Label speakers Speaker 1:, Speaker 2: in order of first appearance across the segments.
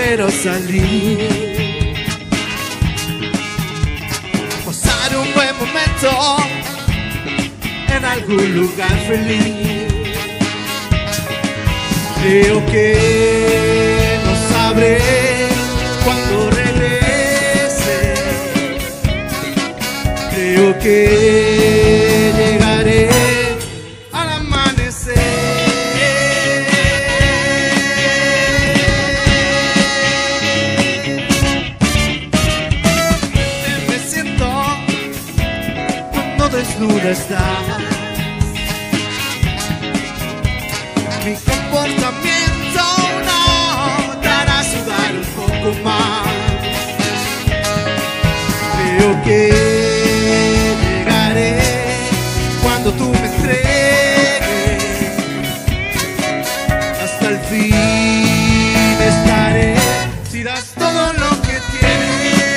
Speaker 1: quiero salir, pasar un buen momento en algún lugar feliz. Creo que no sabré cuando regrese, creo que llegaré al amanecer. Me siento cuando desnuda estás, mi comportamiento no te hará sudar un poco más. Creo que llegaré cuando tú me entregues, hasta el fin estaré si das todo lo que tienes.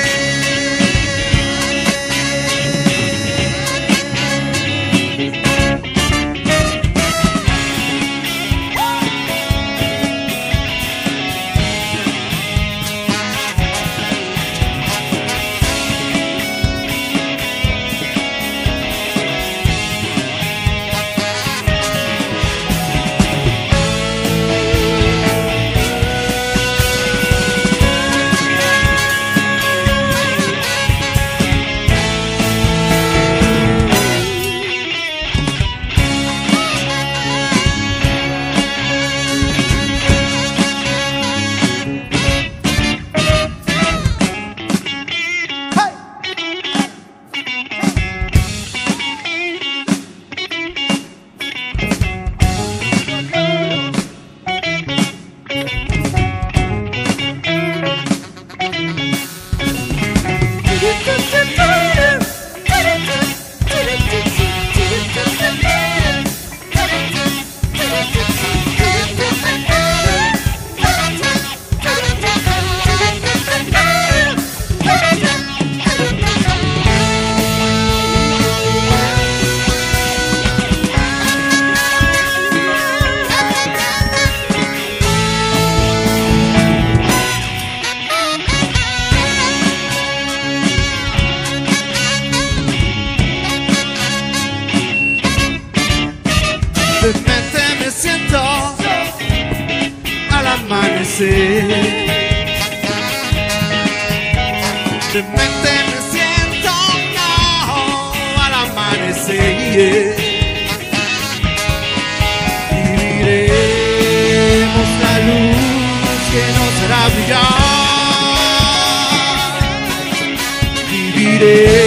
Speaker 1: De repente me siento al amanecer, de repente me siento al amanecer, viviremos la luz que nos hará brillar, viviremos